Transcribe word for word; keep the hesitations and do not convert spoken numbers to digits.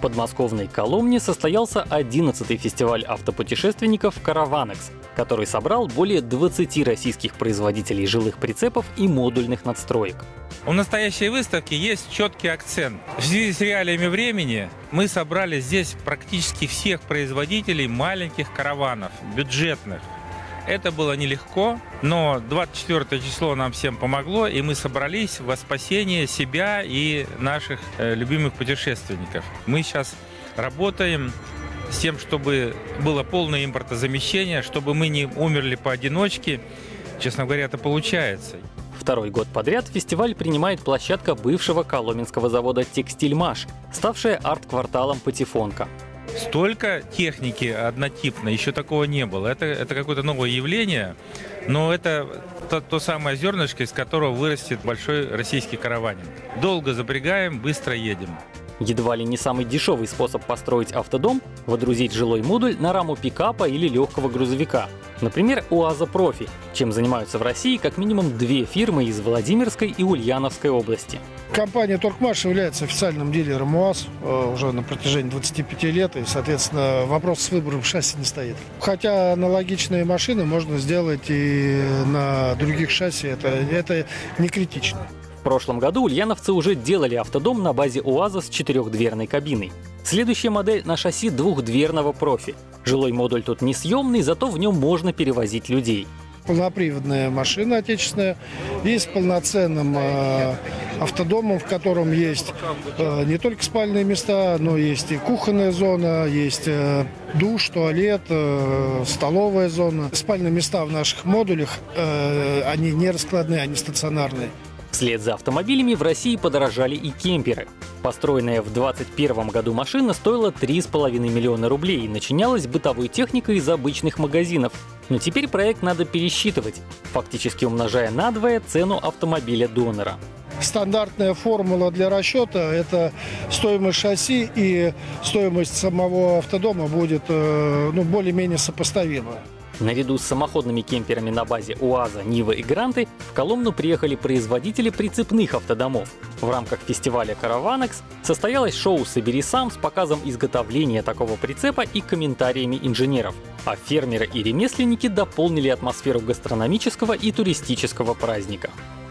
подмосковной Коломне состоялся одиннадцатый фестиваль автопутешественников «Караванекс», который собрал более двадцати российских производителей жилых прицепов и модульных надстроек. У настоящей выставки есть четкий акцент. В связи с реалиями времени мы собрали здесь практически всех производителей маленьких караванов, бюджетных. Это было нелегко, но двадцать четвёртое число нам всем помогло, и мы собрались во спасение себя и наших э, любимых путешественников. Мы сейчас работаем с тем, чтобы было полное импортозамещение, чтобы мы не умерли поодиночке. Честно говоря, это получается. Второй год подряд фестиваль принимает площадка бывшего коломенского завода «Текстильмаш», ставшая арт-кварталом «Патефонка». Столько техники однотипной, еще такого не было. Это, это какое-то новое явление, но это то, то самое зернышко, из которого вырастет большой российский караванинг. Долго запрягаем, быстро едем. Едва ли не самый дешевый способ построить автодом – водрузить жилой модуль на раму пикапа или легкого грузовика. Например, УАЗа Профи, чем занимаются в России как минимум две фирмы из Владимирской и Ульяновской области. Компания «Торгмаш» является официальным дилером УАЗ уже на протяжении двадцати пяти лет, и, соответственно, вопрос с выбором шасси не стоит. Хотя аналогичные машины можно сделать и на других шасси, это, это не критично. В прошлом году ульяновцы уже делали автодом на базе УАЗа с четырехдверной кабиной. Следующая модель на шасси двухдверного «Профи». Жилой модуль тут несъемный, зато в нем можно перевозить людей. Полноприводная машина отечественная и с полноценным э, автодомом, в котором есть э, не только спальные места, но есть и кухонная зона, есть э, душ, туалет, э, столовая зона. Спальные места в наших модулях, э, они не раскладные, они стационарные. Вслед за автомобилями в России подорожали и кемперы. Построенная в двадцать первом году машина стоила три с половиной миллиона рублей и начинялась бытовой техникой из обычных магазинов. Но теперь проект надо пересчитывать, фактически умножая надвое цену автомобиля-донора. Стандартная формула для расчета – это стоимость шасси, и стоимость самого автодома будет ну, более-менее сопоставима. Наряду с самоходными кемперами на базе УАЗа, Нивы и Гранты в Коломну приехали производители прицепных автодомов. В рамках фестиваля «Караванекс» состоялось шоу «Собери сам» с показом изготовления такого прицепа и комментариями инженеров. А фермеры и ремесленники дополнили атмосферу гастрономического и туристического праздника.